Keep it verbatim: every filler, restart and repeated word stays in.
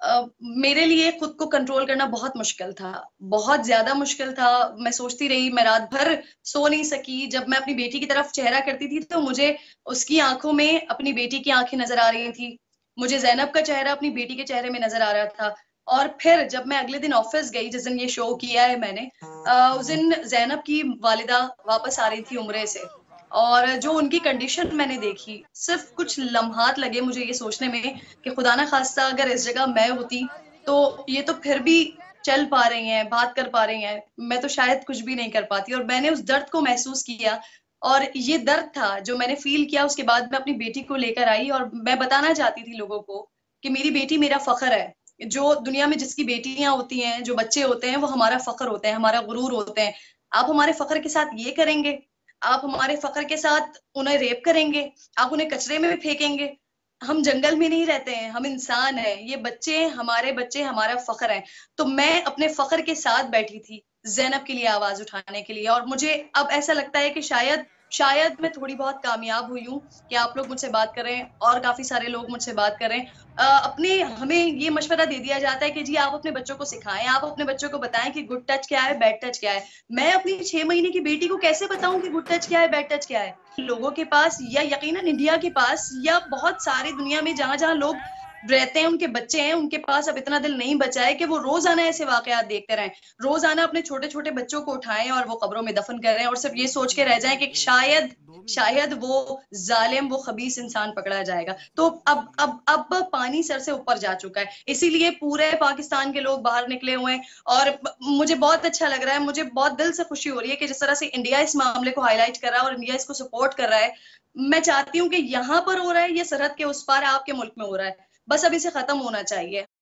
अ, मेरे लिए खुद को कंट्रोल करना बहुत मुश्किल था, बहुत ज्यादा मुश्किल था। मैं सोचती रही, मैं रात भर सो नहीं सकी। जब मैं अपनी बेटी की तरफ चेहरा करती थी तो मुझे उसकी आंखों में अपनी बेटी की आंखें नजर आ रही थी, मुझे जैनब का चेहरा अपनी बेटी के चेहरे में नजर आ रहा था। और फिर जब मैं अगले दिन ऑफिस गई, जिस दिन ये शो किया है मैंने, अ, उस दिन जैनब की वालिदा वापस आ रही थी उम्रे से, और जो उनकी कंडीशन मैंने देखी, सिर्फ कुछ लम्हात लगे मुझे ये सोचने में कि खुदा ना खास्ता अगर इस जगह मैं होती तो ये तो फिर भी चल पा रही हैं, बात कर पा रही हैं, मैं तो शायद कुछ भी नहीं कर पाती। और मैंने उस दर्द को महसूस किया, और ये दर्द था जो मैंने फील किया। उसके बाद मैं अपनी बेटी को लेकर आई और मैं बताना चाहती थी लोगों को कि मेरी बेटी मेरा फख्र है। जो दुनिया में जिसकी बेटियां होती हैं, जो बच्चे होते हैं, वो हमारा फख्र होते हैं, हमारा गुरूर होते हैं। आप हमारे फख्र के साथ ये करेंगे, आप हमारे फख्र के साथ उन्हें रेप करेंगे, आप उन्हें कचरे में फेंकेंगे। हम जंगल में नहीं रहते हैं, हम इंसान हैं, ये बच्चे हमारे बच्चे हमारा फख्र हैं। तो मैं अपने फख्र के साथ बैठी थी जैनब के लिए आवाज उठाने के लिए। और मुझे अब ऐसा लगता है कि शायद शायद मैं थोड़ी बहुत कामयाब हुई हूँ कि आप लोग मुझसे बात कर रहे हैं और काफी सारे लोग मुझसे बात कर रहे हैं। अ, अपने हमें ये मशवरा दे दिया जाता है कि जी आप अपने बच्चों को सिखाएं, आप अपने बच्चों को बताएं कि गुड टच क्या है, बैड टच क्या है। मैं अपनी छह महीने की बेटी को कैसे बताऊं कि गुड टच क्या है, बैड टच क्या है? लोगों के पास, या यकीनन इंडिया के पास, या बहुत सारी दुनिया में जहां जहां लोग रहते हैं, उनके बच्चे हैं, उनके पास अब इतना दिल नहीं बचा है कि वो रोजाना ऐसे वाकयात देखते रहें, रोजाना अपने छोटे छोटे बच्चों को उठाएं और वो कब्रों में दफन कर रहे हैं, और सिर्फ ये सोच के रह जाएं कि शायद शायद वो जालिम, वो खबीस इंसान पकड़ा जाएगा। तो अब अब अब पानी सर से ऊपर जा चुका है, इसीलिए पूरे पाकिस्तान के लोग बाहर निकले हुए हैं। और मुझे बहुत अच्छा लग रहा है, मुझे बहुत दिल से खुशी हो रही है कि जिस तरह से इंडिया इस मामले को हाईलाइट कर रहा है और इंडिया इसको सपोर्ट कर रहा है। मैं चाहती हूँ कि यहाँ पर हो रहा है, ये सरहद के उस पार आपके मुल्क में हो रहा है, बस अब इसे खत्म होना चाहिए।